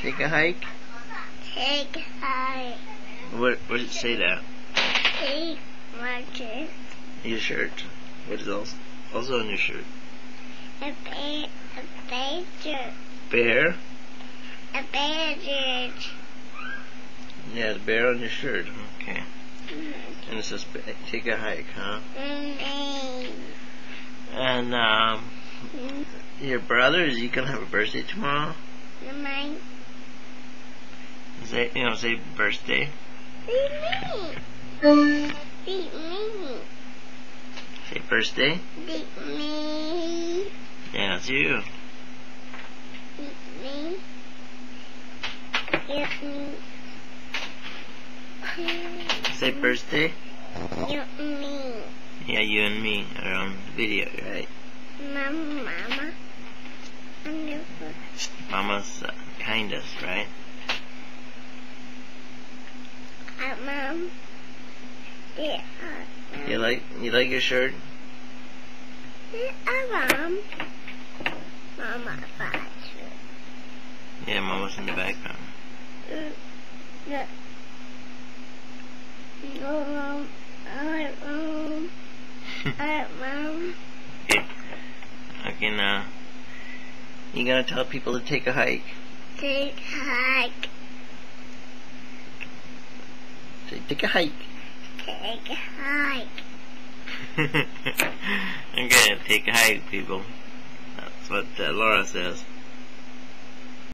Take a hike? Take a hike. Where does it say that? Take my shirt. Your shirt. What is also on your shirt? A bear shirt. Bear? A bear shirt. Yeah, the bear on your shirt. Okay. Mm-hmm. And it says take a hike, huh? Mm-hmm. And your brother, is he gonna have a birthday tomorrow? Mine. Say birthday. Beat me. Beat me. Say birthday. Beat me. Yeah, it's you. Beat me. Beat me. Say birthday. You me. Yeah, you and me are on video, right? Mama. I'm your first. Mama's behind us, right? Mom. Yeah. You like your shirt? Mom. Mama, bathroom. Yeah, Mama's in the background. No. No, Mom. Mom. Mom. Okay, now you gotta tell people to take a hike. Take a hike. Say, take a hike. Take a hike. Okay, take a hike, people. That's what Laura says.